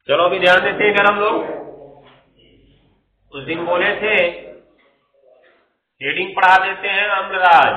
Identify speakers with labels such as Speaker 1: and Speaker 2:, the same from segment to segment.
Speaker 1: चलो अभी ध्यान देते हैं। फिर हम लोग उस दिन बोले थे हेडिंग पढ़ा देते हैं अम्लराज।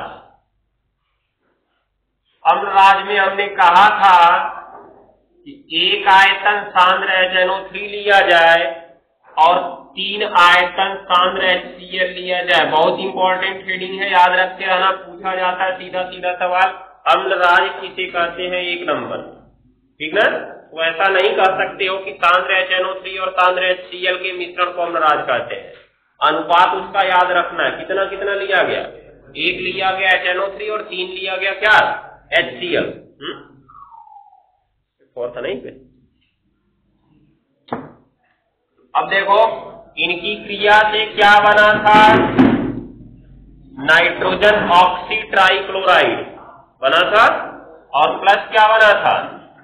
Speaker 1: अम्लराज में हमने कहा था कि एक आयतन सांद्र HNO3 लिया जाए और 3 आयतन सांद्र HCl लिया जाए। बहुत इंपॉर्टेंट हेडिंग है, याद रखते रहना, पूछा जाता है सीधा सीधा सवाल। अम्लराज किसे कहते हैं? 1 नंबर, ठीक ना। तो ऐसा नहीं कह सकते हो कि सांद्र HNO3 और सांद्र HCl के मिश्रण को अम्लराज कहते हैं। अनुपात उसका याद रखना है, कितना कितना लिया गया? 1 लिया गया HNO3 और 3 लिया गया क्या? HCl। और था नहीं पे। अब देखो इनकी क्रिया से क्या बना था? नाइट्रोजन ऑक्सी ट्राइक्लोराइड बना था और प्लस क्या बना था?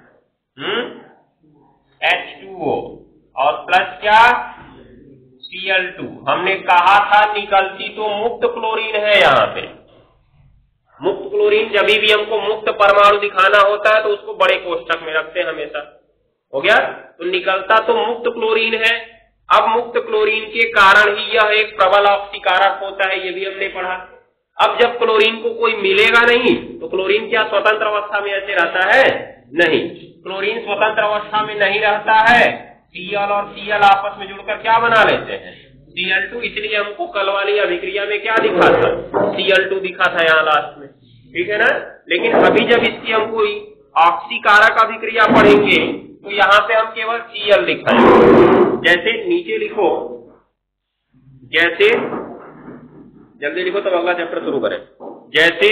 Speaker 1: H2O और प्लस क्या? Cl2। हमने कहा था निकलती तो मुक्त क्लोरीन है। यहाँ पे मुक्त क्लोरीन, जब भी हमको मुक्त परमाणु दिखाना होता है तो उसको बड़े कोष्ठक में रखते हैं हमेशा। हो गया? तो निकलता तो मुक्त क्लोरीन है। अब मुक्त क्लोरीन के कारण ही यह एक प्रबल ऑक्सीकारक होता है, ये भी हमने पढ़ा। अब जब क्लोरीन को कोई मिलेगा नहीं तो क्लोरीन क्या स्वतंत्र अवस्था में ऐसे रहता है? नहीं, क्लोरीन स्वतंत्र अवस्था में नहीं रहता है। Cl और Cl आपस में जुड़कर क्या बना लेते हैं? Cl2। इसलिए हमको कल वाली अभिक्रिया में क्या दिखा था? Cl2 दिखा था यहाँ लास्ट में, ठीक है ना। लेकिन अभी जब इसकी हम कोई ऑक्सीकारक अभिक्रिया पढ़ेंगे तो यहाँ पे हम केवल Cl दिखाएंगे। जैसे नीचे लिखो, जैसे जल्दी लिखो तब अगला चैप्टर शुरू करें। जैसे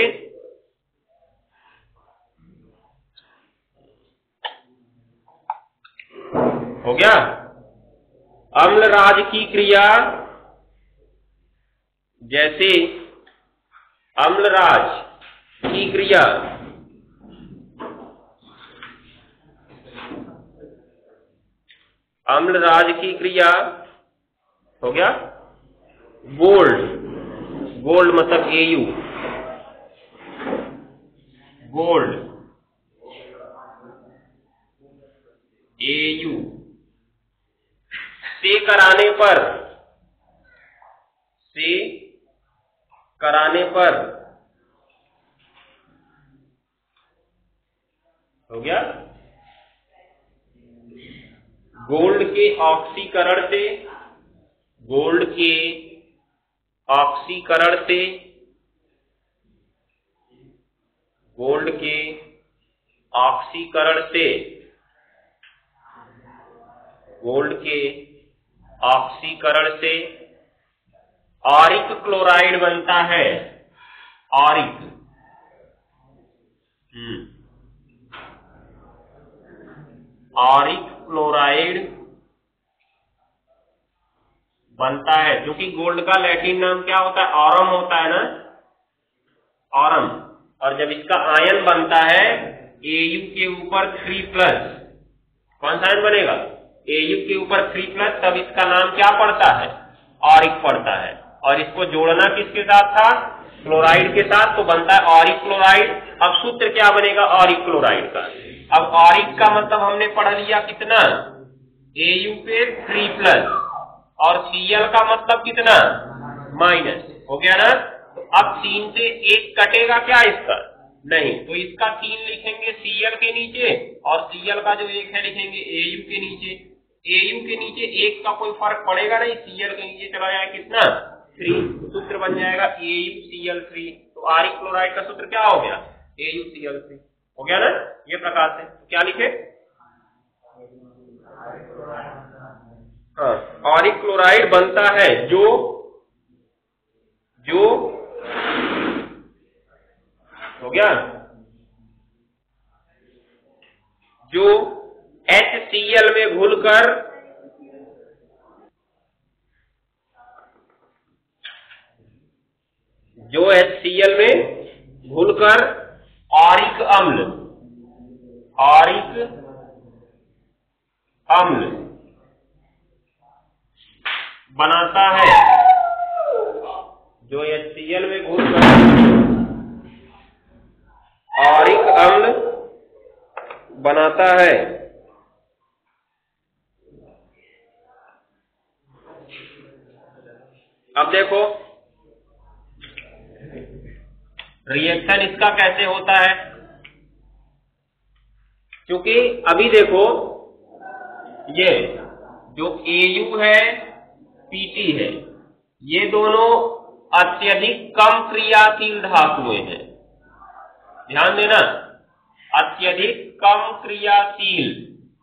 Speaker 1: हो गया अम्लराज की क्रिया, जैसे अम्लराज की क्रिया अम्लराज की क्रिया हो गया गोल्ड। गोल्ड मतलब AU, गोल्ड AU से कराने पर हो गया गोल्ड के ऑक्सीकरण से, गोल्ड के ऑक्सीकरण से, गोल्ड के ऑक्सीकरण से, गोल्ड के ऑक्सीकरण से ऑरिक क्लोराइड बनता है। ऑरिक, ऑरिक क्लोराइड बनता है, जो कि गोल्ड का लैटिन नाम क्या होता है? ऑरम होता है ना, ऑरम। और जब इसका आयन बनता है AU के ऊपर 3+, कौन सा आयन बनेगा? AU के ऊपर 3+, तब इसका नाम क्या पड़ता है? ऑरिक पड़ता है। और इसको जोड़ना किसके साथ था? क्लोराइड के साथ, तो बनता है ऑरिक क्लोराइड। अब सूत्र क्या बनेगा ऑरिक क्लोराइड का? अब ऑरिक का मतलब हमने पढ़ लिया कितना? AU पे 3+, और Cl का मतलब कितना? माइनस। हो गया ना। तो अब 3 से 1 कटेगा क्या इसका? नहीं, तो इसका 3 लिखेंगे Cl के नीचे और Cl का जो 1 है लिखेंगे AU के नीचे। AU के नीचे 1 का कोई फर्क पड़ेगा नहीं, Cl के नीचे चला जाएगा कितना? 3। सूत्र बन जाएगा AuCl3। तो ऑरिक क्लोराइड का सूत्र क्या हो गया? AuCl3। हो गया ना ये प्रकार से। क्या लिखे? हाँ, ऑरिक क्लोराइड बनता है जो हो गया जो HCl में घुलकर HCl में घुलकर ऑरिक अम्ल बनाता है, जो HCl में घुलकर ऑरिक अम्ल बनाता है। अब देखो रिएक्शन इसका कैसे होता है, क्योंकि अभी देखो ये जो AU है PT है, ये दोनों अत्यधिक कम क्रियाशील धातुएं हैं। ध्यान देना, अत्यधिक कम क्रियाशील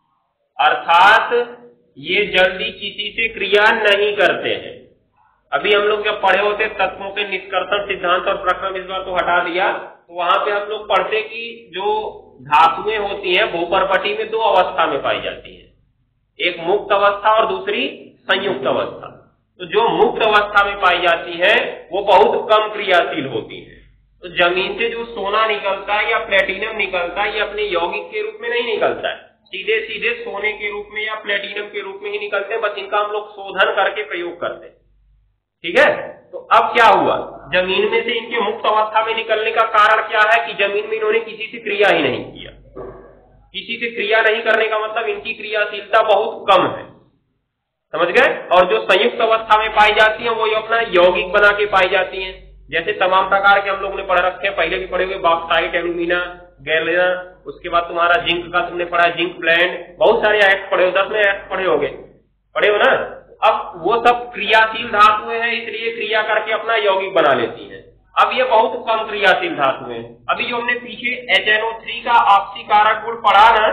Speaker 1: अर्थात ये जल्दी किसी से क्रिया नहीं करते हैं। अभी हम लोग जब पढ़े होते तत्वों के निष्कर्षण सिद्धांत और प्रक्रम, इस बार तो हटा दिया, तो वहां पे हम लोग पढ़ते कि जो धातुएं होती हैं भूपर्पटी में दो अवस्था में पाई जाती है, एक मुक्त अवस्था और दूसरी संयुक्त अवस्था। तो जो मुक्त अवस्था में पाई जाती है वो बहुत कम क्रियाशील होती है। तो जमीन से जो सोना निकलता है या प्लेटिनम निकलता है, ये अपने यौगिक के रूप में नहीं निकलता है, सीधे सीधे सोने के रूप में या प्लेटिनम के रूप में ही निकलते हैं, बस इनका हम लोग शोधन करके प्रयोग करते हैं। ठीक है, तो अब क्या हुआ, जमीन में से इनके मुक्त अवस्था में निकलने का कारण क्या है कि जमीन में इन्होंने किसी से क्रिया ही नहीं किया। किसी से क्रिया नहीं करने का मतलब इनकी क्रियाशीलता बहुत कम है, समझ गए। और जो संयुक्त अवस्था में पाई जाती है वो अपना यौगिक बना के पाई जाती है। जैसे तमाम प्रकार के हम लोग ने पढ़ रखे हैं, पहले भी पढ़े हुए, बॉक्साइट, एल्यूमिना, गैलेना, उसके बाद तुम्हारा जिंक का तुमने पढ़ा, जिंक ब्लेंड, बहुत सारे एक्ट पढ़े हो, 10 में एक्ट पढ़े होगे, पढ़े हो ना। अब वो सब क्रियाशील धातुएं हैं, इसलिए क्रिया करके अपना यौगिक बना लेती हैं। अब ये बहुत कम क्रियाशील धातुएं हैं। अभी जो हमने पीछे HNO3 का ऑक्सीकारक गुण पढ़ा ना,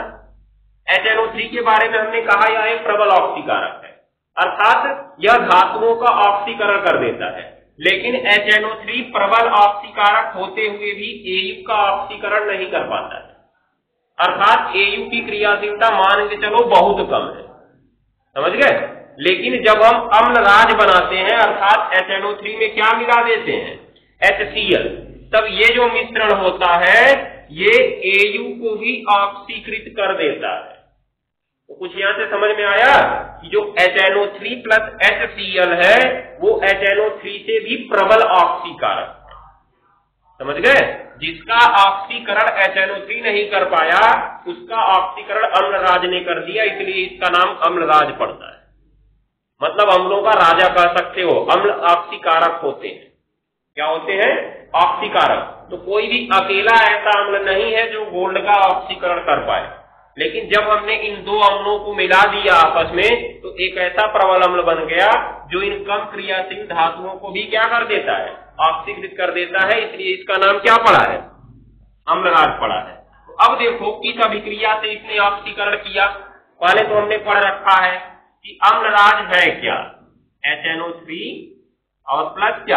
Speaker 1: HNO3 के बारे में हमने कहा यह एक प्रबल ऑक्सीकारक है, अर्थात यह धातुओं का ऑक्सीकरण कर देता है। लेकिन HNO3 प्रबल ऑक्सीकारक होते हुए भी AU का ऑक्सीकरण नहीं कर पाता है, अर्थात AU की क्रियाशीलता मान के चलो बहुत कम है, समझ गए। लेकिन जब हम अम्लराज बनाते हैं अर्थात HNO3 में क्या मिला देते हैं, HCl, तब ये जो मिश्रण होता है ये AU को भी ऑक्सीकृत कर देता है। तो कुछ यहां से समझ में आया कि जो HNO3 प्लस HCl है वो HNO3 से भी प्रबल ऑक्सीकारक है, समझ गए। जिसका ऑक्सीकरण HNO3 नहीं कर पाया उसका ऑक्सीकरण अम्लराज ने कर दिया, इसलिए इसका नाम अम्लराज पड़ता है। मतलब अम्लों का राजा कह सकते हो। अम्ल ऑक्सीकारक होते हैं, क्या होते हैं, ऑक्सीकारक। तो कोई भी अकेला ऐसा अम्ल नहीं है जो गोल्ड का ऑक्सीकरण कर पाए, लेकिन जब हमने इन दो अम्लों को मिला दिया आपस में तो एक ऐसा प्रबल अम्ल बन गया जो इन कम क्रियाशील धातुओं को भी क्या कर देता है, ऑक्सीकृत कर देता है, इसलिए इसका नाम क्या पड़ा है, अम्लराज पड़ा है। तो अब देखो किस अभिक्रिया से इसने ऑक्सीकरण किया। पहले तो हमने पढ़ रखा है कि अम्लराज है क्या, HNO3 और प्लस क्या,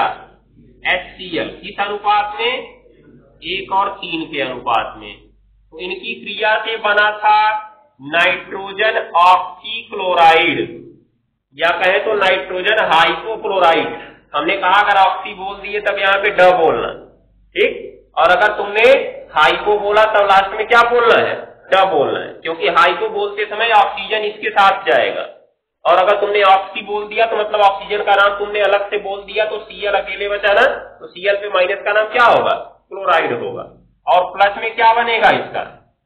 Speaker 1: HCl, किस अनुपात में, 1 और 3 के अनुपात में। तो इनकी क्रिया से बना था नाइट्रोजन ऑक्सीक्लोराइड, या कहे तो नाइट्रोजन हाइपोक्लोराइड। हमने कहा अगर ऑक्सी बोल दिए तब यहाँ पे ड बोलना, ठीक, और अगर तुमने हाइपो बोला तब लास्ट में क्या बोलना है, ड बोलना है, क्योंकि हाइपो बोलते समय ऑक्सीजन इसके साथ जाएगा। और अगर तुमने ऑक्सी बोल दिया तो मतलब ऑक्सीजन का नाम तुमने अलग से बोल दिया, तो Cl अकेले बचा ना, तो Cl पे माइनस का नाम क्या होगा, क्लोराइड होगा। और प्लस में क्या बनेगा इसका,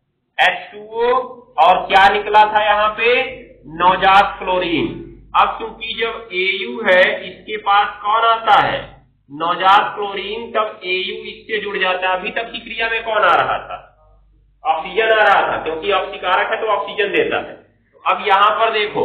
Speaker 1: H2O, और क्या निकला था यहाँ पे, नवजात क्लोरीन। अब क्योंकि जब AU है इसके पास कौन आता है, नवजात क्लोरीन, तब AU इससे जुड़ जाता है। अभी तक की क्रिया में कौन आ रहा था, ऑक्सीजन आ रहा था, क्योंकि ऑक्सीकारक है तो ऑक्सीजन देता है। अब यहाँ पर देखो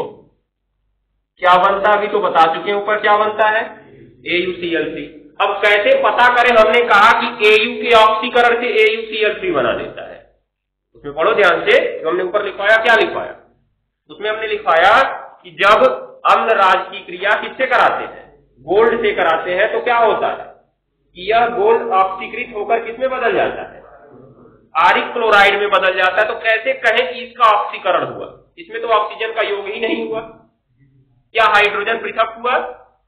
Speaker 1: क्या बनता है, अभी तो बता चुके हैं ऊपर क्या बनता है, AuCl3। अब कैसे पता करें, हमने कहा कि AU के ऑक्सीकरण से AuCl3 बना देता है। उसमें पढ़ो ध्यान से, जो हमने ऊपर लिखवाया, क्या लिखवाया, उसमें हमने लिखवाया कि जब अम्लराज की क्रिया किससे कराते हैं, गोल्ड से कराते हैं, तो क्या होता है कि यह गोल्ड ऑक्सीकृत होकर किसमें बदल जाता है, आरिक क्लोराइड में बदल जाता है। तो कैसे कहें कि इसका ऑक्सीकरण हुआ, इसमें तो ऑक्सीजन का योग ही नहीं हुआ। क्या हाइड्रोजन पृथक हुआ,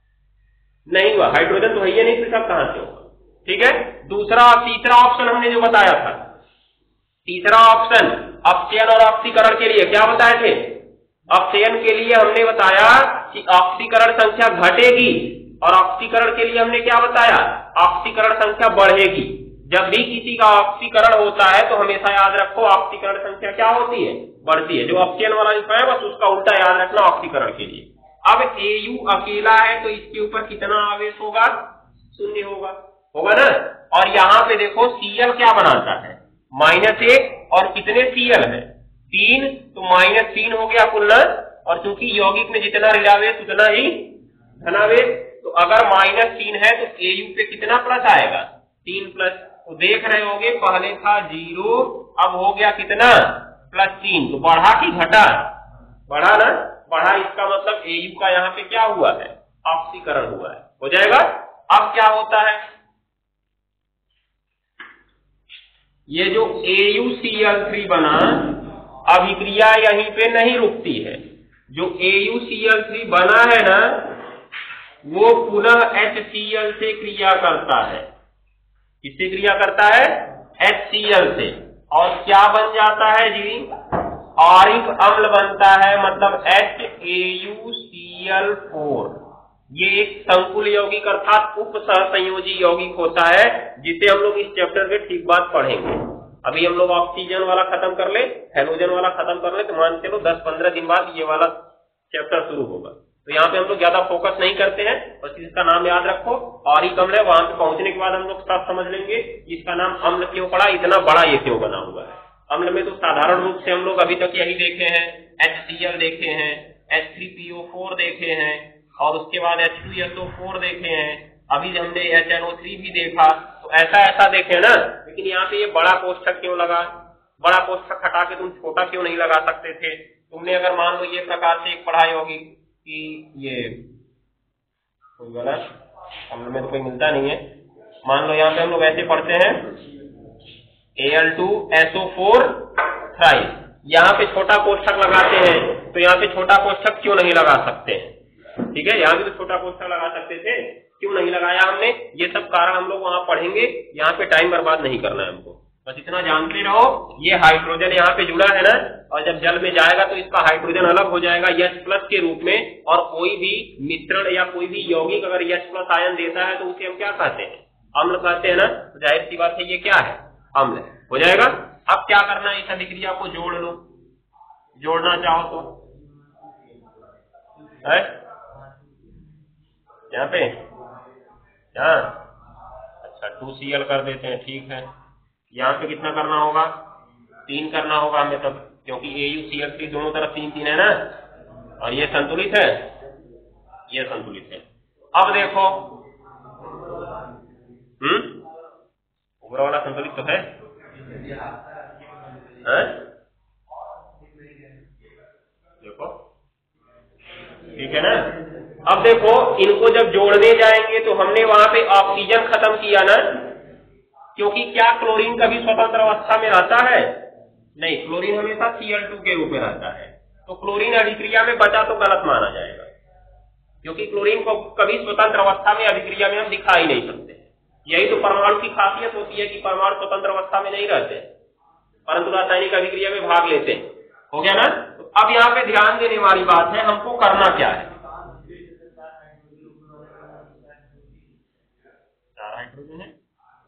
Speaker 1: नहीं हुआ, हाइड्रोजन तो है ही नहीं, पृथक कहां से होगा, ठीक है। दूसरा, तीसरा ऑप्शन हमने जो बताया था, तीसरा ऑप्शन अपचयन और ऑक्सीकरण के लिए क्या बताए थे, अपचयन के लिए हमने बताया कि ऑक्सीकरण संख्या घटेगी, और ऑक्सीकरण के लिए हमने क्या बताया, ऑक्सीकरण संख्या बढ़ेगी। जब भी किसी का ऑक्सीकरण होता है तो हमेशा याद रखो ऑक्सीकरण संख्या क्या होती है, बढ़ती है। जो अपचयन वाला लिखा है बस उसका उल्टा याद रखना ऑक्सीकरण के लिए। अब Au अकेला है तो इसके ऊपर कितना आवेश होगा? शून्य होगा, होगा ना। और यहाँ पे देखो Cl क्या बनाता है? -1, और कितने Cl है? 3, तो -3 हो गया कुल ना। और चूंकि यौगिक में जितना ऋणावेश उतना ही धनावेश, तो अगर -3 है तो Au पे कितना प्लस आएगा? 3 प्लस। तो देख रहे होगे पहले था 0, अब हो गया कितना? +3। तो बढ़ा कि घटा? बढ़ा ना, बढ़ा। इसका मतलब Au का यहाँ पे क्या हुआ है? ऑक्सीकरण हुआ है। हो जाएगा। अब क्या होता है, ये जो AuCl3 बना, अभिक्रिया यहीं पे नहीं रुकती है। जो AuCl3 बना है ना, वो पुनः HCl से क्रिया करता है। किससे क्रिया करता है? HCl से। और क्या बन जाता है जी? ऑरिक अम्ल बनता है, मतलब HAuCl4। ये एक संकुल यौगिक अर्थात उप सहसंयोजी यौगिक होता है, जिसे हम लोग इस चैप्टर के ठीक बाद पढ़ेंगे। अभी हम लोग ऑक्सीजन वाला खत्म कर ले, हेलोजन वाला खत्म कर ले, तो मान चलो 10-15 दिन बाद ये वाला चैप्टर शुरू होगा। तो यहाँ पे हम लोग ज्यादा फोकस नहीं करते हैं, बस इसका नाम याद रखो। ऑरिक अम्ल है, वहां पे पहुंचने के बाद हम लोग सब समझ लेंगे इसका नाम अम्ल क्यों पड़ा, इतना बड़ा ये क्यों बना हुआ है। अम्ल में तो साधारण रूप से हम लोग अभी तक यही देखे हैं, HCl देखे हैं, H3PO4 देखे हैं, और उसके बाद H2SO4 देखे हैं, अभी हमने HNO3 भी देखा। तो ऐसा ऐसा देखे ना। लेकिन यहाँ पे ये बड़ा कोष्ठक क्यों लगा? बड़ा कोष्ठक हटा के तुम छोटा क्यों नहीं लगा सकते थे? तुमने अगर मान लो ये प्रकार से एक पढ़ा होगी कि ये कोई गलत अम्ल में तो कोई मिलता नहीं है। मान लो यहाँ पे हम लोग ऐसे पढ़ते हैं Al2SO4 थ्राइस, यहाँ पे छोटा कोष्ठक लगाते हैं, तो यहाँ पे छोटा कोष्ठक क्यों नहीं लगा सकते हैं? ठीक है, यहाँ भी तो छोटा कोष्ठक लगा सकते थे, क्यों नहीं लगाया हमने? ये सब कारण हम लोग वहां पढ़ेंगे, यहाँ पे टाइम बर्बाद नहीं करना है हमको। बस इतना जानते रहो, ये हाइड्रोजन यहाँ पे जुड़ा है ना, और जब जल में जाएगा तो इसका हाइड्रोजन अलग हो जाएगा H+ के रूप में। और कोई भी मिश्रण या कोई भी यौगिक अगर H+ आयन देता है तो उसे हम क्या कहते हैं? अम्ल कहते हैं ना। तो जाहिर सी बात है ये क्या है? अम्ल हो जाएगा। अब क्या करना है, इस अभिक्रिया को जोड़ लो, जोड़ना चाहो तो है यहाँ पे, यहाँ अच्छा 2Cl कर देते हैं, ठीक है। यहाँ पे कितना करना होगा? 3 करना होगा हमें तब, क्योंकि AuCl3 दोनों तरफ 3-3 है ना, और ये संतुलित है, ये संतुलित है। अब देखो, ऊपर वाला संतुलित तो है, देखो ठीक है ना। अब देखो, इनको जब जोड़ने जाएंगे तो हमने वहां पे ऑक्सीजन खत्म किया ना, क्योंकि क्या क्लोरीन कभी स्वतंत्र अवस्था में रहता है? नहीं, क्लोरीन हमेशा Cl2 के रूप में रहता है। तो क्लोरीन अभिक्रिया में बचा तो गलत माना जाएगा, क्योंकि क्लोरीन को कभी स्वतंत्र अवस्था में अभिक्रिया में हम दिखा ही नहीं सकते। यही तो परमाणु की खासियत होती है कि परमाणु स्वतंत्र अवस्था में नहीं रहते, परंतु रासायनिक अभिक्रिया में भाग लेते हैं। हो गया ना। तो अब यहाँ पे ध्यान देने वाली बात है, हमको करना क्या है? 4 हाइड्रोजन है,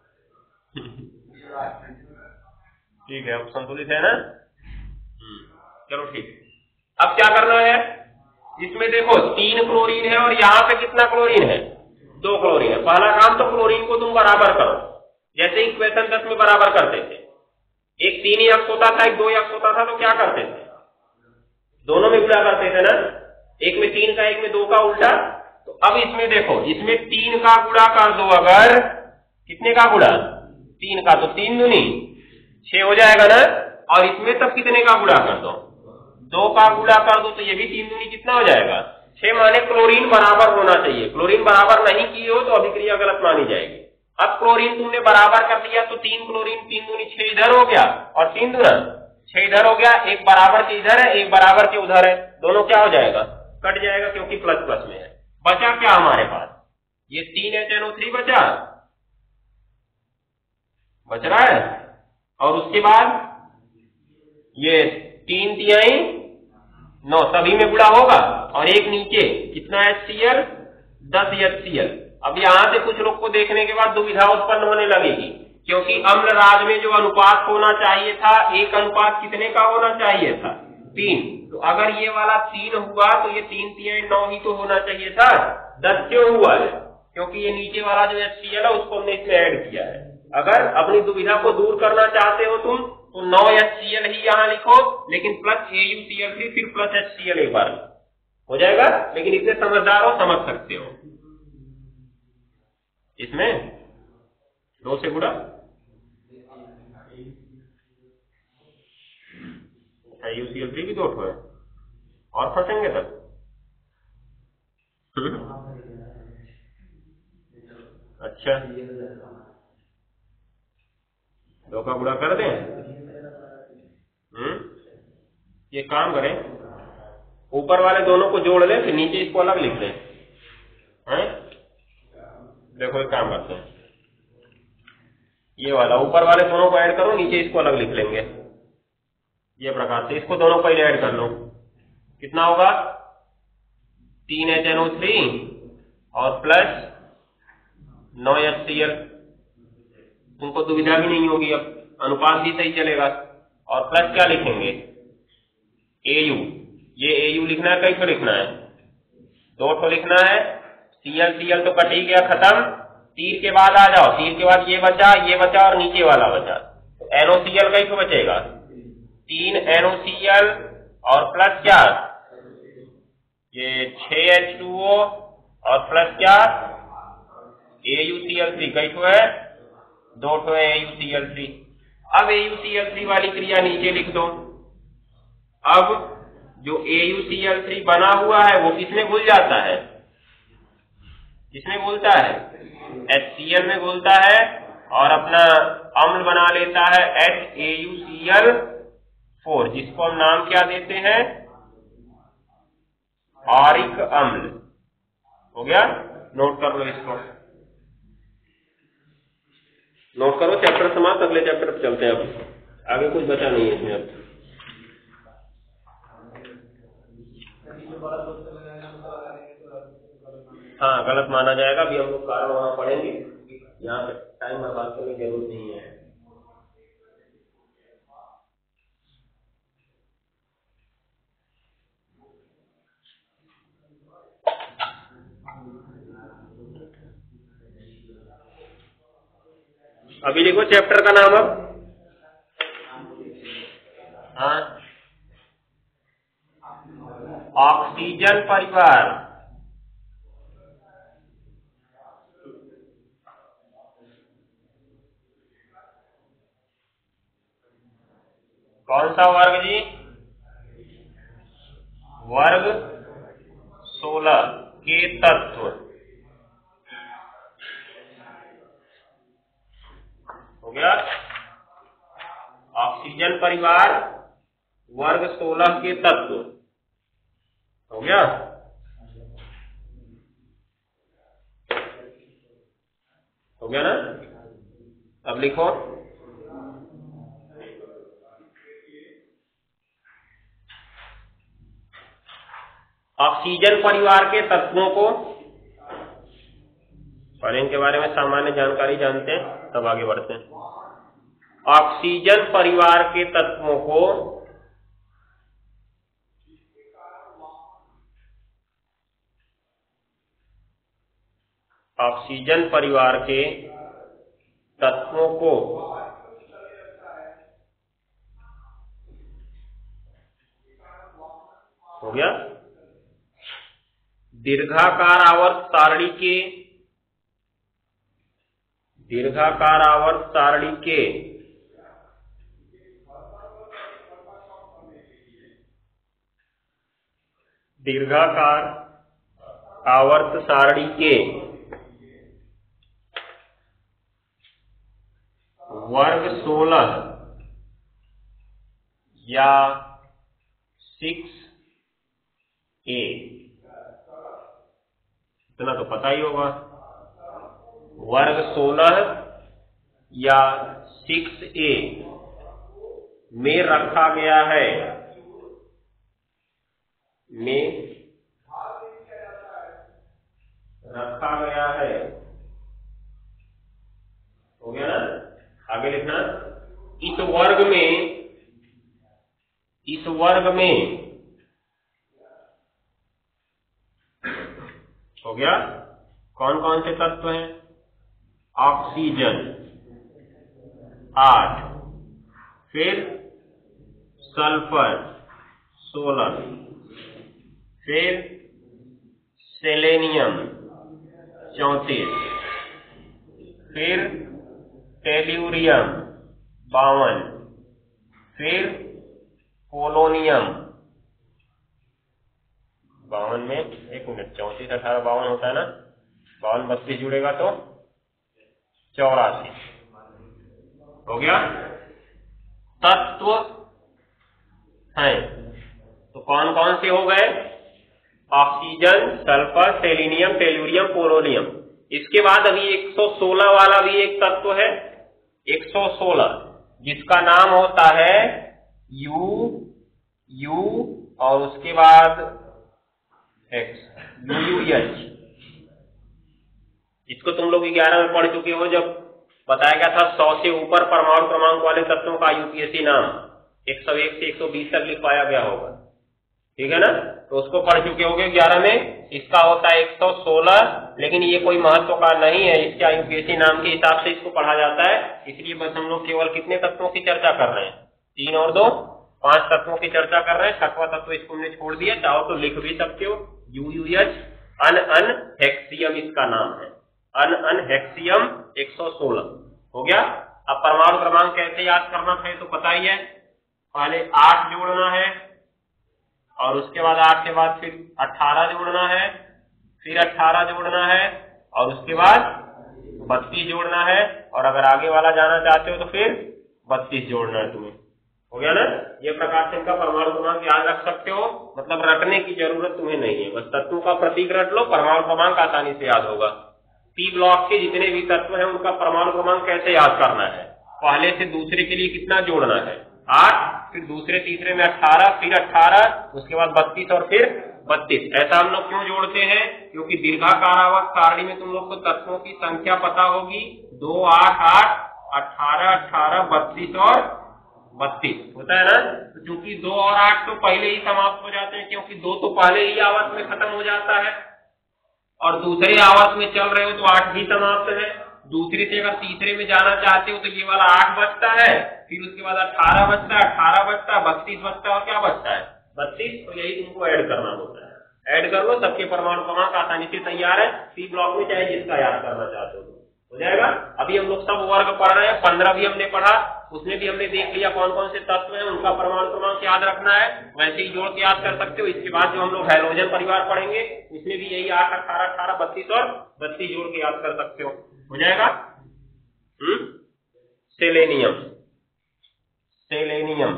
Speaker 1: ठीक है, अब संतुलित है ना। चलो ठीक। अब क्या करना है, इसमें देखो 3 क्लोरीन है और यहाँ पे कितना क्लोरीन है? 2 क्लोरीन है। पहला काम तो क्लोरीन को तुम बराबर करो, जैसे इक्वेशन 10 में बराबर करते थे। एक 3 यक्ष होता था, एक 2 यक्ष होता था, तो क्या करते थे? दोनों में गुणा करते थे ना, एक में 3 का, एक में 2 का उल्टा। तो अब इसमें देखो, इसमें 3 का गुणा कर दो, अगर कितने का गुणा? 3 का, तो 3 दूनी 6 हो जाएगा ना। और इसमें तब कितने का गुणा कर दो? 2 का गुणा कर दो, तो ये भी 3 दूनी कितना हो जाएगा? 6। माने क्लोरीन बराबर होना चाहिए। क्लोरीन बराबर नहीं की हो तो अभिक्रिया गलत मानी जाएगी। अब क्लोरीन तुमने बराबर कर दिया, तो 3 क्लोरीन, 3 दूनी 6 इधर हो गया, और 3 दूना 6 इधर हो गया। एक बराबर के इधर है, एक बराबर के उधर है, दोनों क्या हो जाएगा? कट जाएगा, क्योंकि प्लस प्लस में है। बचा क्या हमारे पास? ये 3HNO3 बच रहा है। और उसके बाद ये 3 तिहाई 9 सभी में गुणा होगा, और एक नीचे कितना HCl? 10 HCl। अब यहां से कुछ लोग को देखने के बाद दुविधा उत्पन्न होने लगेगी, क्योंकि अम्ल राज में जो अनुपात होना चाहिए था, 1 अनुपात कितने का होना चाहिए था? 3। तो अगर ये वाला 3 हुआ तो ये 3 3 9 ही तो होना चाहिए था। 10 क्यों हुआ है? क्योंकि ये नीचे वाला जो HCl है उसको हमने इसमें ऐड किया है। अगर अपनी दुविधा को दूर करना चाहते हो तुम तो 9 HCl ही यहाँ लिखो, लेकिन प्लस AuCl3 फिर प्लस HCl एक बार हो जाएगा। लेकिन इतने समझदार हो, समझ सकते हो। इसमें 2 से गुणा AuCl3 भी 2 ठो है और फंसेंगे तब। अच्छा, 2 का गुणा कर दें। ये काम करें, ऊपर वाले दोनों को जोड़ लें फिर नीचे इसको अलग लिख लें। हैं? देखो एक काम करते हैं, ये वाला ऊपर वाले दोनों को ऐड करो, नीचे इसको अलग लिख लेंगे। ये प्रकार से इसको दोनों पहले ऐड कर लो। कितना होगा? 3HNO3 और प्लस 9 HCl। तुमको दुविधा भी नहीं होगी, अब अनुपात भी सही चलेगा। और प्लस क्या लिखेंगे? Au। ये Au लिखना है, कई ठो लिखना है? 2 ठो लिखना है। Cl तो कट ही गया, खत्म। तीर के बाद आ जाओ, तीर के बाद ये बचा और नीचे वाला बचा। तो NOCl कई ठो बचेगा? 3 NOCl और प्लस क्या? ये 6 H2O और प्लस क्या? AuCl3 कई ठो है? 2 ठो है AuCl3। अब AuCl3 वाली क्रिया नीचे लिख दो। अब जो AuCl3 बना हुआ है वो किसमें घुल जाता है? किसमें घुलता है? HCl में घुलता है और अपना अम्ल बना लेता है HAuCl4, जिसको हम नाम क्या देते हैं? ऑरिक अम्ल। हो गया? नोट कर लो इसको, नोट करो। चैप्टर समाप्त, अगले चैप्टर पर चलते हैं। अब आगे कुछ बचा नहीं है इसमें। अब हाँ, गलत माना जाएगा। अभी हम लोग कारण वहां पढ़ेंगे, यहाँ पे टाइम बर्बाद करने की जरूरत नहीं है। अभी देखो चैप्टर का नाम। अब हाँ, ऑक्सीजन परिवार। कौन सा वर्ग जी? वर्ग 16 के तत्व। हो गया? ऑक्सीजन परिवार वर्ग 16 के तत्व। हो गया? हो गया ना? अब लिखो, ऑक्सीजन परिवार के तत्वों को, पहले इनके बारे में सामान्य जानकारी जानते हैं तब आगे बढ़ते हैं। ऑक्सीजन परिवार के तत्वों को ऑक्सीजन परिवार के तत्वों को हो गया? दीर्घाकार आवर्त सारणी के दीर्घाकार आवर्त सारणी के दीर्घाकार आवर्त सारणी के वर्ग 16 या 6A, इतना तो पता ही होगा। वर्ग 16 या 6A में रखा गया है, हो गया ना? आगे लिखना, इस वर्ग में इस वर्ग में हो गया कौन कौन से तत्व हैं? ऑक्सीजन 8, फिर सल्फर 16, फिर सेलेनियम 34, फिर टेल्यूरियम 52, फिर पोलोनियम 52 में 1 मिनट 34, 18, 52 होता है ना, 52 32 जुड़ेगा तो 84 हो गया। तत्व हैं तो कौन कौन से हो गए? Oxygen, sulphur, selenium, tellurium, polonium. इसके बाद अभी 116 वाला भी एक तत्व है, 116, जिसका नाम होता है यू और उसके बाद एक्स, UUH। इसको तुम लोग 11 में पढ़ चुके हो, जब बताया गया था 100 से ऊपर परमाणु क्रमांक वाले तत्वों का यूपीएससी नाम 101 से 120 तक लिखवाया गया होगा, ठीक है ना, तो उसको पढ़ चुके होगे 11 में। इसका होता है 116, लेकिन ये कोई महत्व का नहीं है, इसका यूपीएससी नाम के हिसाब से इसको पढ़ा जाता है, इसलिए बस हम लोग केवल कितने तत्वों की चर्चा कर रहे हैं? 3 और 2, 5 तत्वों की चर्चा कर रहे हैं। 6वां तत्व इसको हमने छोड़ दिया, चाहो तो लिख भी सकते हो, UUH अनअनहेक्सियम इसका नाम है, अनअनहेक्सियम 116 हो गया। अब परमाणु क्रमांक कैसे याद करना है तो पता ही है, पहले 8 जोड़ना है और उसके बाद 8 के बाद फिर 18 जोड़ना है, फिर 18 जोड़ना है और उसके बाद 32 जोड़ना है, और अगर आगे वाला जाना चाहते हो तो फिर 32 जोड़ना है तुम्हें, हो गया ना। ये प्रकार से इनका परमाणु क्रमांक याद रख सकते हो, मतलब रटने की जरूरत तुम्हें नहीं है, बस तत्वों का प्रतीक रट लो, परमाणु क्रमांक आसानी से याद होगा। पी ब्लॉक के जितने भी तत्व हैं उनका परमाणु क्रमांक कैसे याद करना है? पहले से दूसरे के लिए कितना जोड़ना है? 8, फिर दूसरे तीसरे में 18, फिर 18, उसके बाद 32 और फिर 32। ऐसा हम लोग क्यों जोड़ते हैं? क्योंकि दीर्घाकारावर्त सारणी में तुम लोग को तत्वों की संख्या पता होगी, 2, 8, 8, 18, 18, 32 और 32 होता है ना। तो चूंकि 2 और 8 तो पहले ही समाप्त हो जाते हैं, क्योंकि 2 तो पहले ही आवर्त में खत्म हो जाता है, और दूसरे आवर्त में चल रहे हो तो 8 भी समाप्त है। दूसरे से अगर तीसरे में जाना चाहते हो तो ये वाला 8 बचता है, फिर उसके बाद 18 बचता है, 18 बचता है, 32 बचता है, और क्या बचता है? 32। तो यही तुमको ऐड करना होता है, ऐड कर लो, सबके परमाणु क्रमांक आसानी से तैयार है। सी ब्लॉक में चाहे जिसका याद करना चाहते हो जाएगा। अभी हम लोग सब वर्ग पढ़ रहे हैं, 15 भी हमने पढ़ा, उसमें भी हमने देख लिया कौन कौन से तत्व हैं, उनका परमाणु क्रमांक याद रखना है, वैसे ही जोड़ के याद कर सकते हो। इसके बाद जो हम लोग हैलोजन परिवार पढ़ेंगे उसमें भी यही 8, 18, 18, 32 और 32 जोड़ के याद कर सकते हो जाएगा। सेलेनियम, सेलेनियम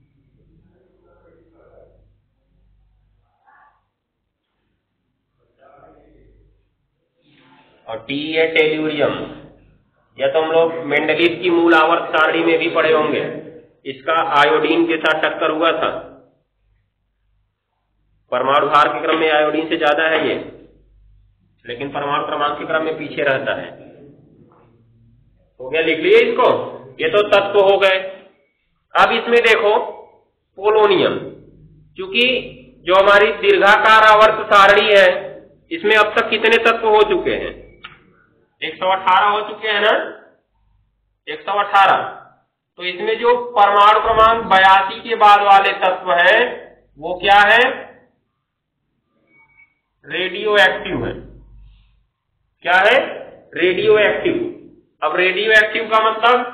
Speaker 1: और टी है टेल्यूरियम, या तो हम लोग मेंडलीव की मूल आवर्त सारणी में भी पढ़े होंगे, इसका आयोडीन के साथ टक्कर हुआ था, परमाणु भार के क्रम में आयोडीन से ज्यादा है ये, लेकिन परमाणु क्रमांक के क्रम में पीछे रहता है। हो गया, लिख लिए इसको। ये तो तत्व हो गए। अब इसमें देखो पोलोनियम, क्योंकि जो हमारी दीर्घाकार आवर्त सारणी है इसमें अब तक कितने तत्व हो चुके हैं? 118 हो चुके हैं ना, 118। तो इसमें जो परमाणु क्रमांक 82 के बाद वाले तत्व हैं वो क्या है? रेडियो एक्टिव है। क्या है? Radio active. अब रेडियो एक्टिव का मतलब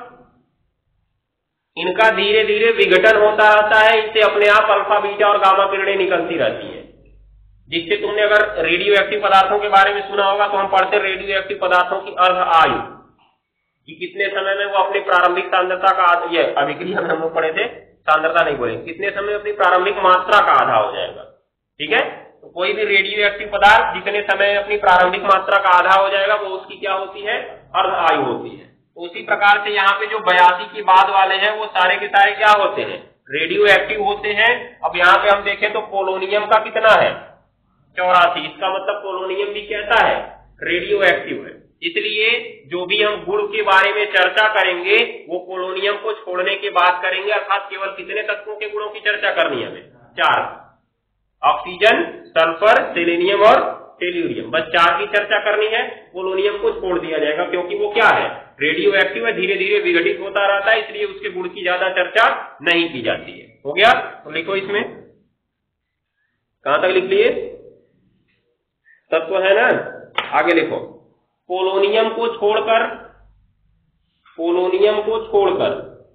Speaker 1: इनका धीरे धीरे विघटन होता रहता है, इनसे अपने आप अल्फा बीटा और गामा किरणें निकलती रहती हैं, जिससे तुमने अगर रेडियो एक्टिव पदार्थों के बारे में सुना होगा तो हम पढ़ते रेडियो एक्टिव पदार्थों की अर्ध आयु कि कितने समय में वो अपनी प्रारंभिक सांद्रता का, ये अभिक्रिया में हम लोग पढ़े थे, सांद्रता नहीं बोले, कितने समय अपनी प्रारंभिक मात्रा का आधा हो जाएगा। ठीक है, तो कोई भी रेडियो एक्टिव पदार्थ जितने समय अपनी प्रारंभिक मात्रा का आधा हो जाएगा वो उसकी क्या होती है? अर्ध आयु होती है। तो उसी प्रकार से यहाँ पे जो 82 के बाद वाले हैं वो सारे के सारे क्या होते हैं? रेडियो एक्टिव होते हैं। अब यहाँ पे हम देखें तो पोलोनियम का कितना है? 84। इसका मतलब पोलोनियम भी कैसा है? रेडियो एक्टिव है। इसलिए जो भी हम गुण के बारे में चर्चा करेंगे वो पोलोनियम को छोड़ने के बाद करेंगे, अर्थात केवल कितने तत्वों के गुणों की चर्चा करनी है हमें? 4, ऑक्सीजन, सल्फर, सेलेनियम और टेल्यूरियम, बस 4 की चर्चा करनी है। पोलोनियम को छोड़ दिया जाएगा क्योंकि वो क्या है, रेडियो एक्टिव है, धीरे धीरे विघटित होता रहता है, इसलिए उसके गुण की ज्यादा चर्चा नहीं की जाती है। हो गया? तो लिखो इसमें, कहां तक लिख लिए? तत्व है ना, आगे लिखो। पोलोनियम को छोड़कर, पोलोनियम को छोड़कर,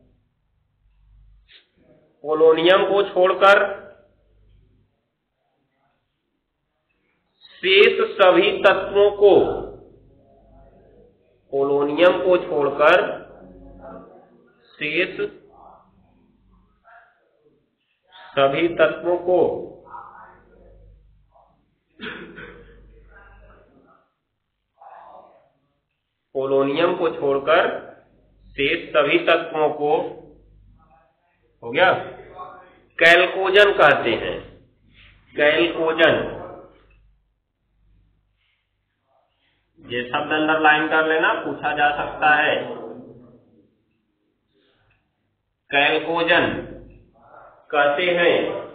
Speaker 1: पोलोनियम को छोड़कर शेष सभी तत्वों को, पोलोनियम को छोड़कर शेष सभी तत्वों को पोलोनियम को छोड़कर शेष सभी तत्वों को, हो गया, कैल्कोजन कहते हैं। कैल्कोजन, ये शब्द अंडरलाइन कर लेना, पूछा जा सकता है। कैल्कोजन कहते हैं,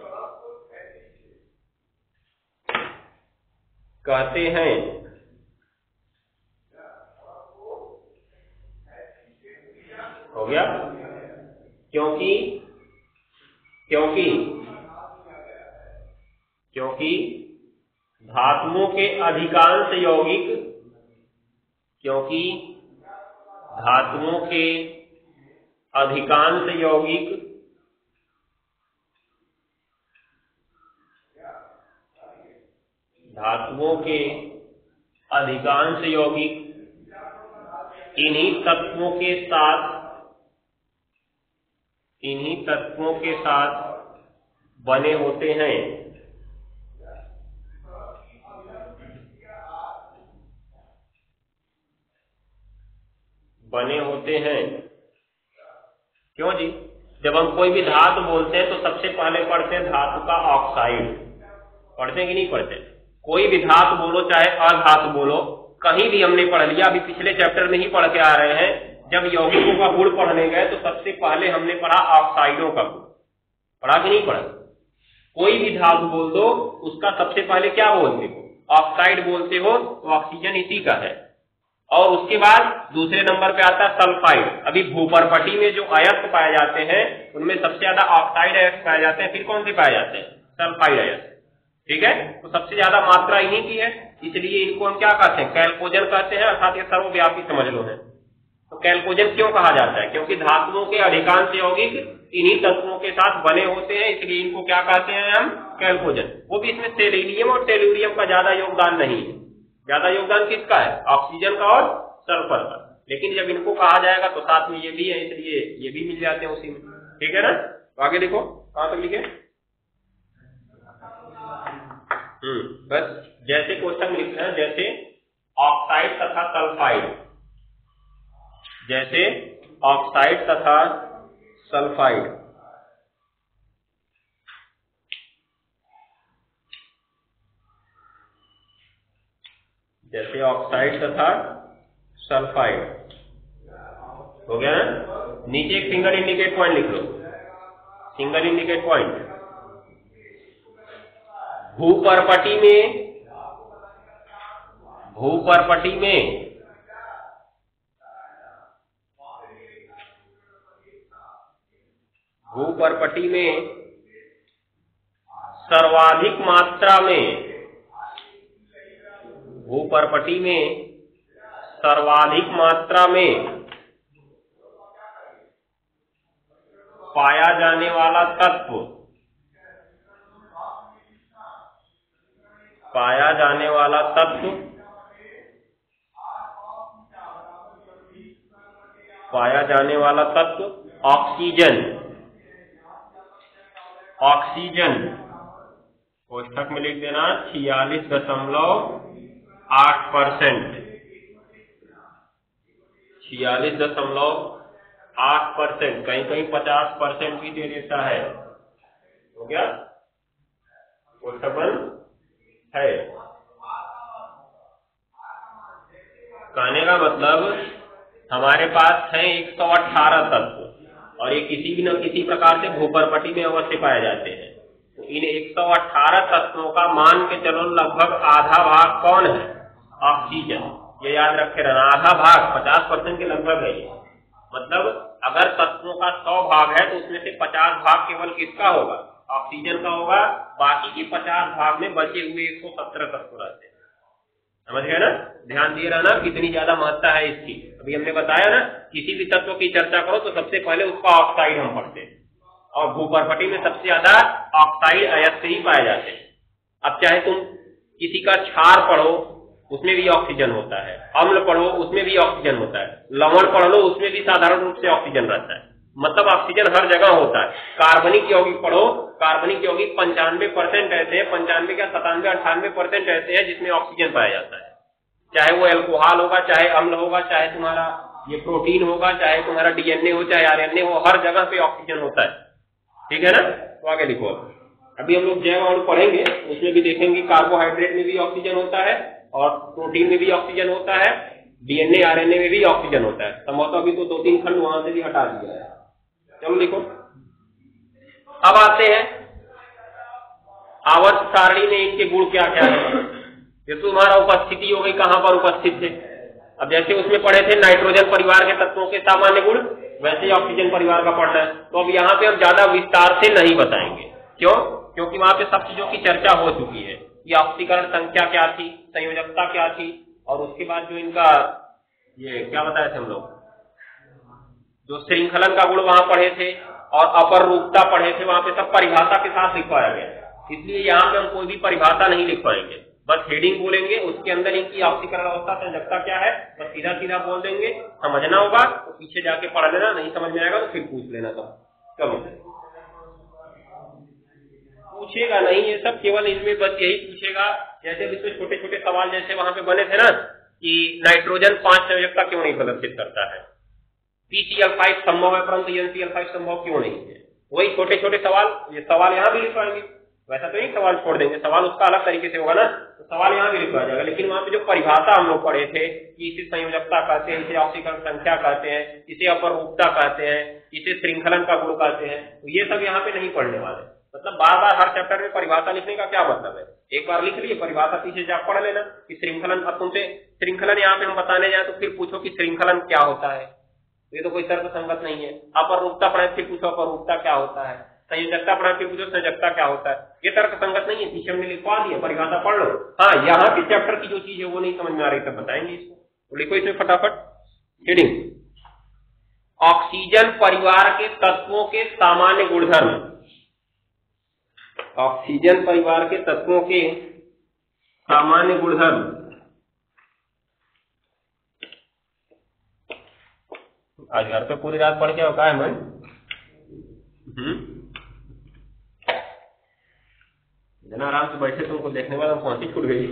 Speaker 1: कहते हैं हो गया, क्योंकि क्योंकि क्योंकि धातुओं के अधिकांश यौगिक, क्योंकि धातुओं के अधिकांश यौगिक धातुओं के अधिकांश यौगिक इन्हीं तत्वों के साथ, इन्हीं तत्वों के साथ बने होते हैं। बने होते हैं। क्यों जी? जब हम कोई भी धातु बोलते हैं तो सबसे पहले पढ़ते हैं धातु का ऑक्साइड, पढ़ते हैं कि नहीं पढ़ते? कोई भी धातु बोलो चाहे अधातु बोलो, कहीं भी हमने पढ़ लिया, अभी पिछले चैप्टर में ही पढ़ के आ रहे हैं, जब यौगिकों का गुण पढ़ने गए तो सबसे पहले हमने पढ़ा ऑक्साइडों का गुण, पढ़ा कि नहीं पढ़ा? कोई भी धातु बोल दो उसका सबसे पहले क्या बोलते हो? ऑक्साइड बोलते हो, तो ऑक्सीजन इसी का है। और उसके बाद दूसरे नंबर पे आता है सल्फाइड। अभी भूपर्पटी में जो अयस्क पाए जाते हैं उनमें सबसे ज्यादा ऑक्साइड अयस्क पाए जाते हैं, फिर कौन से पाए जाते हैं? सल्फाइड अयस्क। ठीक है, तो सबसे ज्यादा मात्रा इन्हीं की है, इसलिए इनको हम क्या कहते हैं? कैल्कोजन कहते हैं, अर्थात ये सर्वव्यापी समझ लो है। तो कैल्कोजन क्यों कहा जाता है? क्योंकि धातुओं के अधिकांश यौगिक इन्हीं तत्वों के साथ बने होते हैं, इसलिए इनको क्या कहते हैं हम? कैल्कोजन। वो भी इसमें सेलेनियम और टेल्यूरियम का ज्यादा योगदान नहीं है। ज्यादा योगदान किसका है? ऑक्सीजन का और सल्फर का। लेकिन जब इनको कहा जाएगा तो साथ में ये भी है, इसलिए ये भी मिल जाते हैं उसी में। ठीक है ना? तो आगे देखो, कहां तक लिखे? बस जैसे क्वेश्चन लिखते हैं, जैसे ऑक्साइड तथा सल्फाइड, जैसे ऑक्साइड तथा सल्फाइड, जैसे ऑक्साइड तथा सल्फाइड, हो गया ना? नीचे एक सिंगल इंडिकेट पॉइंट लिख लो, सिंगल इंडिकेट पॉइंट। भूपर्पटी में, भूपर्पटी में भूपर्पटी में सर्वाधिक मात्रा में, भूपर्पटी में सर्वाधिक मात्रा में पाया जाने वाला तत्व, पाया जाने वाला तत्व, पाया जाने वाला तत्व ऑक्सीजन, ऑक्सीजन कोष्ठक में लिख देना 46.8%, 46.8%, कहीं कहीं 50% भी दे देता है। हो गया? कोष्ठक बंद है। कहने का मतलब हमारे पास है 118 तत्व और ये किसी भी न किसी प्रकार से भूपर्पटी में अवश्य पाए जाते हैं। तो इन 118 तत्वों का मान के चलो लगभग आधा भाग कौन है? ऑक्सीजन। ये याद रखे रहना, आधा भाग 50% के लगभग है ये। मतलब अगर तत्वों का 100 भाग है तो उसमें से 50 भाग केवल किसका होगा? ऑक्सीजन का होगा। बाकी के 50 भाग में बचे हुए 117 तत्व रहते हैं। समझ गए ना? ध्यान दिए रहना कितनी ज्यादा महत्ता है इसकी। अभी हमने बताया ना, किसी भी तत्व की चर्चा करो तो सबसे पहले उसका ऑक्साइड हम पढ़ते हैं और भूपर्पटी में सबसे ज्यादा ऑक्साइड अयस्क ही पाए जाते हैं। अब चाहे तुम किसी का क्षार पढ़ो उसमें भी ऑक्सीजन होता है, अम्ल पढ़ो उसमें भी ऑक्सीजन होता है, लवण पढ़ लो उसमें भी साधारण रूप से ऑक्सीजन रहता है। मतलब ऑक्सीजन हर जगह होता है। कार्बनिक यौगिक पढ़ो, कार्बनिक यौगिक 95% ऐसे हैं, 95 या 97, 98% ऐसे हैं जिसमें ऑक्सीजन पाया जाता है। चाहे वो एल्कोहल होगा, चाहे अम्ल होगा, चाहे तुम्हारा ये प्रोटीन होगा, चाहे तुम्हारा डीएनए हो, चाहे आरएनए हो, हर जगह पे ऑक्सीजन होता है। ठीक है ना? तो आगे लिखो। अभी हम लोग जैव अणु पढ़ेंगे, उसमें भी देखेंगे कार्बोहाइड्रेट में भी ऑक्सीजन होता है और प्रोटीन में भी ऑक्सीजन होता है, डीएनए आरएनए में भी ऑक्सीजन होता है। संभवतः अभी तो 2-3 खंड वहां से भी हटा दिया है। चलो लिखो। अब आते हैं आवर्त सारणी में इनके गुण क्या क्या है। ये तुम्हारा उपस्थिति हो गई, कहां पर उपस्थित थे। अब जैसे उसमें पढ़े थे नाइट्रोजन परिवार के तत्वों के सामान्य गुण, वैसे ही ऑक्सीजन परिवार का पढ़ना है। तो अब यहाँ पे हम ज्यादा विस्तार से नहीं बताएंगे। क्यों? क्योंकि वहां पे सब चीजों की चर्चा हो चुकी है। ये ऑक्सीकरण संख्या क्या थी, संयोजकता क्या थी, और उसके बाद जो इनका ये क्या बताए थे हम लोग, जो श्रृंखलन का गुण वहां पढ़े थे और अपर रूपता पढ़े थे, वहां पे सब परिभाषा के साथ लिखवाया गया। इसलिए यहाँ पे हम कोई भी परिभाषा नहीं लिख पाएंगे, बस हेडिंग बोलेंगे, उसके अंदर इनकी ऑक्सीकरण अवस्था संयोजकता क्या है बस सीधा सीधा बोल देंगे। समझना होगा तो पीछे जाके पढ़ लेना, नहीं समझ में आएगा तो फिर पूछ लेना। कब पूछेगा नहीं, ये सब केवल इनमें बस यही पूछेगा। जैसे इसमें छोटे छोटे सवाल जैसे वहां पे बने थे ना कि नाइट्रोजन 5 संयोजकता क्यों नहीं प्रदर्शित करता है, PCl5 संभव है परंतु NCl5 संभव क्यों नहीं है। वही छोटे छोटे सवाल, ये सवाल यहाँ भी लिखवाएंगे। वैसा तो नहीं सवाल छोड़ देंगे, सवाल उसका अलग तरीके से होगा ना, तो सवाल यहाँ भी लिखवाया जाएगा। लेकिन वहां पे जो परिभाषा हम लोग पढ़े थे कि इसे संयोजकता कहते हैं, इसे ऑक्सीकरण संख्या कहते हैं, इसे अपर रूपता कहते हैं, इसे श्रृंखलन का गुण कहते हैं, तो ये सब यहाँ पे नहीं पढ़ने वाले। मतलब बार बार हर चैप्टर में परिभाषा लिखने का क्या मतलब है? एक बार लिख लिए परिभाषा, पीछे जा पढ़ लेना कि श्रृंखलन। अब तुमसे श्रृंखलन यहाँ पे हम बताने जाए तो फिर पूछो कि श्रृंखलन क्या होता है, ये तो कोई तर्क संगत नहीं है। अपर रूपता पढ़ाए फिर पूछो अपर रूपता क्या होता है, संयोजकता पढ़ाए फिर पूछो संयोजकता क्या होता है, ये तर्क संगत नहीं है। पीछे हमने लिखवा दिया, परिभाषा पढ़ लो। हाँ, यहाँ के चैप्टर की जो चीज है वो नहीं समझ में आ रही तब बताएंगे इसको। तो लिखो इसमें फटाफट हेडिंग, ऑक्सीजन परिवार के तत्वों के सामान्य गुणधर्म। ऑक्सीजन परिवार के तत्वों के सामान्य गुणधर्म। आज घर पे पूरी रात पढ़ के होगा है मन। इतना आराम से बैठे तुमको देखने वाला फांसी छूट गई।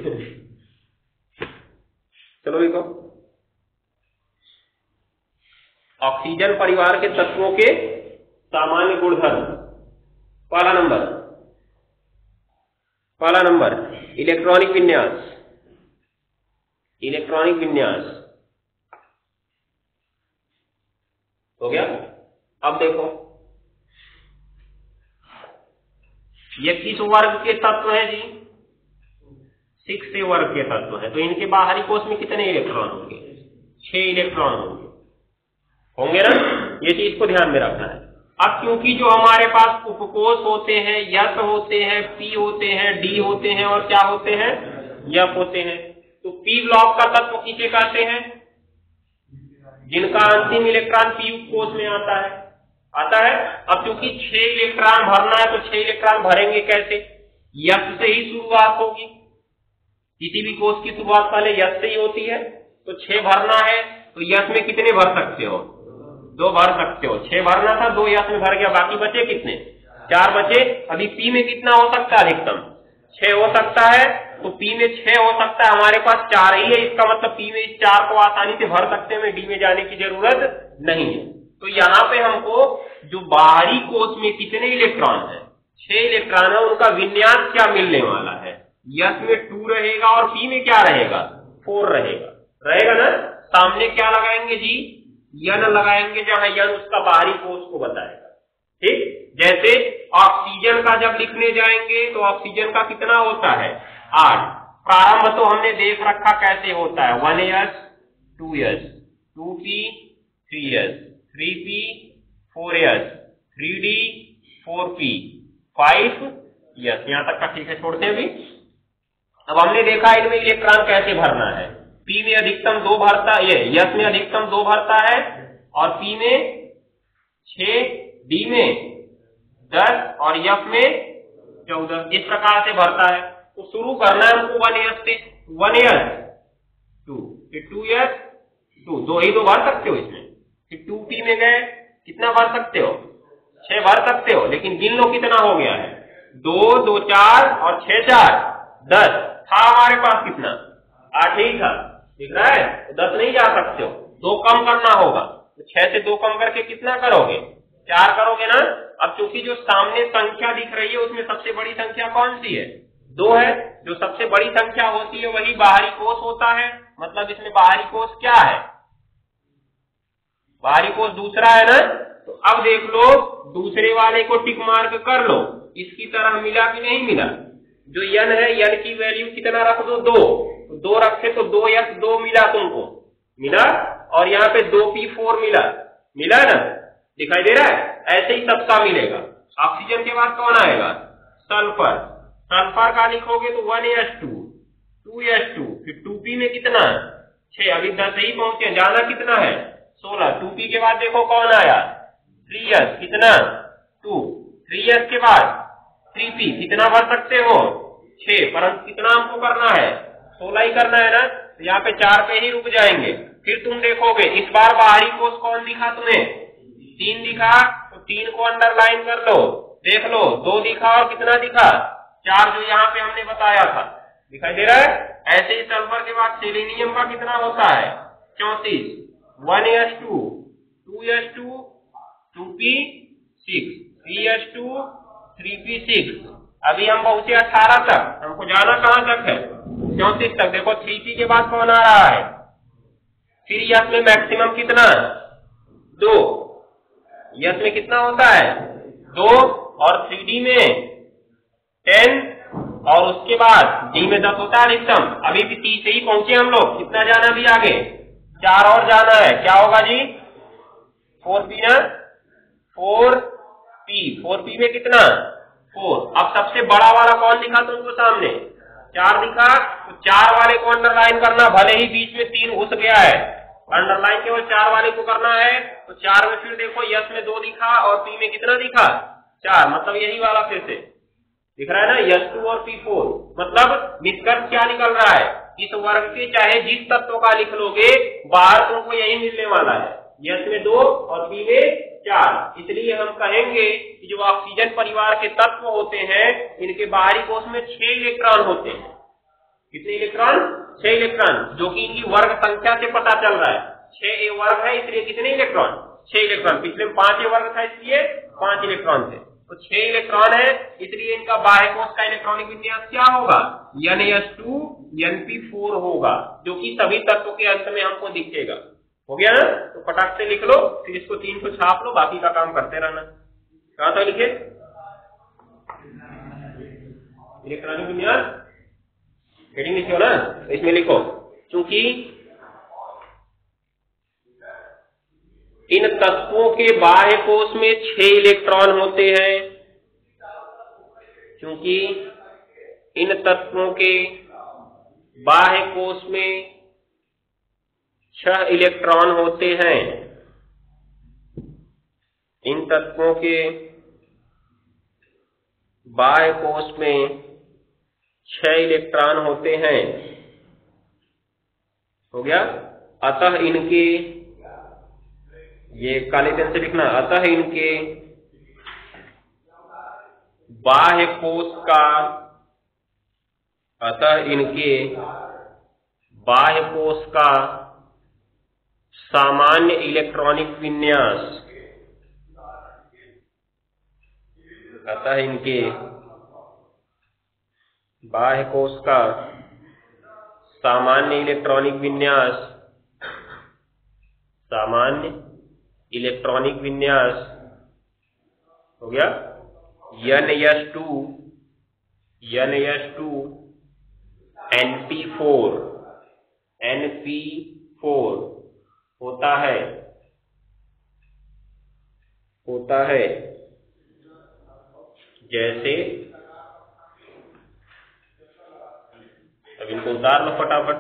Speaker 1: चलो लिखो, ऑक्सीजन परिवार के तत्वों के सामान्य गुणधर्म। पहला नंबर इलेक्ट्रॉनिक विन्यास। इलेक्ट्रॉनिक विन्यास हो गया। अब देखो ये किस वर्ग के तत्व है जी? 6 वर्ग के तत्व है। तो इनके बाहरी कोश में कितने इलेक्ट्रॉन होंगे? 6 इलेक्ट्रॉन होंगे ना। ये चीज को ध्यान में रखना है। अब क्योंकि जो हमारे पास उपकोष होते हैं, यस होते हैं, पी होते हैं, डी होते हैं और क्या होते हैं, यफ होते हैं, तो पी ब्लॉक का तत्व किसे कहते हैं? जिनका अंतिम इलेक्ट्रॉन पी कोष में आता है। अब क्योंकि 6 इलेक्ट्रॉन भरना है तो 6 इलेक्ट्रॉन भरेंगे कैसे? यस से ही शुरुआत होगी। किसी भी कोष की शुरुआत पहले यस से ही होती है। तो 6 भरना है तो यस में कितने भर सकते हो? 2 भर सकते हो। 6 भरना था, 2 यस में भर गया, बाकी बचे कितने? 4 बचे। अभी पी में कितना हो सकता है? अधिकतम 6 हो सकता है। तो पी में 6 हो सकता है, हमारे पास 4 ही है। इसका मतलब पी में इस 4 को आसानी से भर सकते हैं, डी में जाने की जरूरत नहीं है। तो यहाँ पे हमको जो बाहरी कोष में कितने इलेक्ट्रॉन है? 6 इलेक्ट्रॉन है। उनका विन्यास क्या मिलने वाला है? यस में 2 रहेगा और पी में क्या रहेगा? 4 रहेगा ना। सामने क्या लगाएंगे जी, यन लगाएंगे, जहां यन उसका बाहरी कोष को बताएगा। ठीक, जैसे ऑक्सीजन का जब लिखने जाएंगे तो ऑक्सीजन का कितना होता है 8। प्रारंभ तो हमने देख रखा कैसे होता है 1s 2s 2p 3s 3p 4s 3d 4p 5s, यहां तक का ठीक है, छोड़ते हैं अभी। अब हमने देखा इनमें इलेक्ट्रॉन कैसे भरना है। पी में अधिकतम 2 भरता, ये यस में अधिकतम 2 भरता है और पी में 6, डी में 10 और एफ में 14, इस प्रकार से भरता है। तो शुरू करना है हमको 1s से, 1s 2 फिर 2s 2, 2 ही तो भर सकते हो इसमें। फिर 2p में गए, कितना भर सकते हो 6 भर सकते हो, लेकिन गिन लो कितना हो गया है 2 2 4 और 6 4 10 था हमारे पास, कितना 8 ही था, दिख रहा है। तो 10 नहीं जा सकते हो, 2 कम करना होगा। तो 6 से 2 कम करके कितना करोगे 4 करोगे ना। अब चूंकि जो सामने संख्या दिख रही है उसमें सबसे बड़ी संख्या कौन सी है 2 है। जो सबसे बड़ी संख्या होती है वही बाहरी कोष होता है, मतलब इसमें बाहरी कोष क्या है, बाहरी कोष दूसरा है ना। तो अब देख लो दूसरे वाले को टिक मार्क कर लो, इसकी तरह मिला कि नहीं मिला। जो यन है, यन की वैल्यू कितना रख दो 2, तो 2 रखे तो 2s 2 मिला, तुमको मिला। और यहाँ पे 2p4 मिला, मिला ना, दिखाई दे रहा है। ऐसे ही सबका मिलेगा। ऑक्सीजन के बाद कौन आएगा सल्फर, सल्फर का लिखोगे तो 1s2 2s2 फिर 2p में कितना 6, अभी 10 ही पहुंचे, जाना कितना है 16। 2p के बाद देखो कौन आया 3s, कितना 2, 3s के बाद 3p, कितना भर सकते हो 6, परंतु कितना हमको करना है 16 ही करना है ना। तो यहाँ पे 4 पे ही रुक जाएंगे। फिर तुम देखोगे इस बार बाहरी कोष कौन दिखा तुम्हें 3 दिखा, तो 3 को अंडरलाइन कर लो, देख लो 2 दिखा और कितना दिखा 4, जो यहाँ पे हमने बताया था, दिखाई दे रहा है। ऐसे ही सल्फर के बाद सेलेनियम का कितना होता है 34, 1s2 2s2 2p6 3s2 3p6। अभी हम पहुंचे 18 तक, हमको जाना कहां तक है 34 तक। देखो 3p के बाद कौन आ रहा है, फिर यस में मैक्सिमम कितना 2, यस में कितना होता है 2 और 3d में 10 और उसके बाद डी में 10 होता है अधिकतम। अभी भी 30 से ही पहुंचे हम लोग, कितना जाना भी आगे 4 और जाना है। क्या होगा जी 4p ना, 4p में कितना 4। अब सबसे बड़ा वाला कौन दिखा तुमको सामने 4 दिखा, तो 4 वाले को अंडरलाइन करना, भले ही बीच में 3 घुस गया है, अंडरलाइन केवल 4 वाले को करना है। तो 4 में फिर देखो यस में 2 दिखा और पी में कितना दिखा 4, मतलब यही वाला फिर से दिख रहा है ना S2 और P4। मतलब निष्कर्ष क्या निकल रहा है, इस वर्ग के चाहे जिस तत्व का लिख लोगे बाहर तुमको यही मिलने वाला है, यस में 2 और पी में 4। इसलिए हम कहेंगे कि जो ऑक्सीजन परिवार के तत्व होते हैं इनके बाहरी कोष में 6 इलेक्ट्रॉन होते हैं। कितने इलेक्ट्रॉन 6 इलेक्ट्रॉन, जो कि इनकी वर्ग संख्या से पता चल रहा है। 6a वर्ग है इसलिए कितने इलेक्ट्रॉन 6 इलेक्ट्रॉन, पिछले में 5a वर्ग था इसलिए 5 इलेक्ट्रॉन थे, तो 6 इलेक्ट्रॉन है। इसलिए इनका बाह्य कोष का इलेक्ट्रॉनिक विन्यास क्या होगा NS2 NP4 होगा, जो कि सभी तत्वों के अंत में हमको दिखेगा। हो गया ना, तो फटाक से लिख लो, फिर इसको 3 को छाप लो, बाकी का काम करते रहना। कहां तक लिखे इलेक्ट्रॉनिक विन्यास, हेडिंग लिखो ना, इसमें लिखो क्योंकि इन तत्वों के बाह्य कोष में 6 इलेक्ट्रॉन होते हैं। क्योंकि इन तत्वों के बाह्य कोष में 6 इलेक्ट्रॉन होते हैं। इन तत्वों के बाह्य कोष में 6 इलेक्ट्रॉन होते हैं। हो गया। अतः इनके, ये काले पेन से लिखना, अतः इनके बाह्य कोष का, अतः इनके बाह्य कोष का सामान्य इलेक्ट्रॉनिक विन्यास, अतः इनके बाह्य कोष का सामान्य इलेक्ट्रॉनिक विन्यास सामान्य इलेक्ट्रॉनिक विन्यास हो गया NS2 NP4 होता है जैसे, अब इनको उतार लो फटाफट,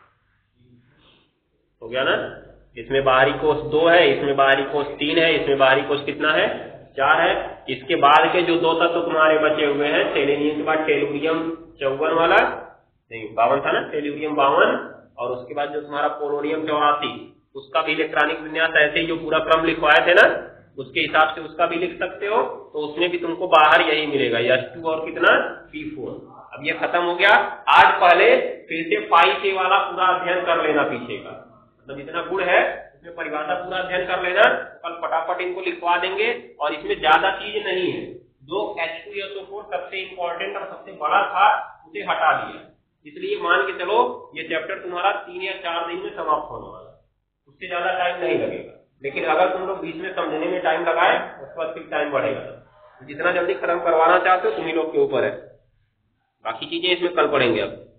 Speaker 1: हो गया ना। इसमें बाहरी कोष 2 है, इसमें बाहरी कोष 3 है, इसमें बाहरी कोष कितना है 4 है। इसके बाद के जो 2 तत्व तुम्हारे बचे हुए हैं, सेलेनियम के बाद टेलुरियम 54 वाला, नहीं 52 था ना, टेलुरियम 52, और उसके बाद जो तुम्हारा पोलोनियम 84, उसका भी इलेक्ट्रॉनिक विन्यास ऐसे ही जो पूरा क्रम लिखवाए थे ना, उसके हिसाब से उसका भी लिख सकते हो। तो उसमें भी तुमको बाहर यही मिलेगा S2 और कितना P4। अब ये खत्म हो गया। आज पहले फिर से फाई के वाला पूरा अध्ययन कर लेना पीछे का, मतलब जितना गुण है उसमें परिभाषा पूरा अध्ययन कर लेना। कल फटाफट इनको लिखवा देंगे, और इसमें ज्यादा चीज नहीं है। जो H2SO4 सबसे इंपॉर्टेंट और सबसे बड़ा था उसे हटा दिया, इसलिए मान के चलो ये चैप्टर तुम्हारा 3 या 4 दिन में समाप्त होने वाला है, उससे ज्यादा टाइम नहीं लगेगा। लेकिन अगर तुम लोग बीच में समझने में टाइम लगाए, उसके बाद फिर टाइम बढ़ेगा। जितना जल्दी खत्म करवाना चाहते हो तुम ही लोग के ऊपर है, बाकी चीजें इसमें कल पढ़ेंगे अब।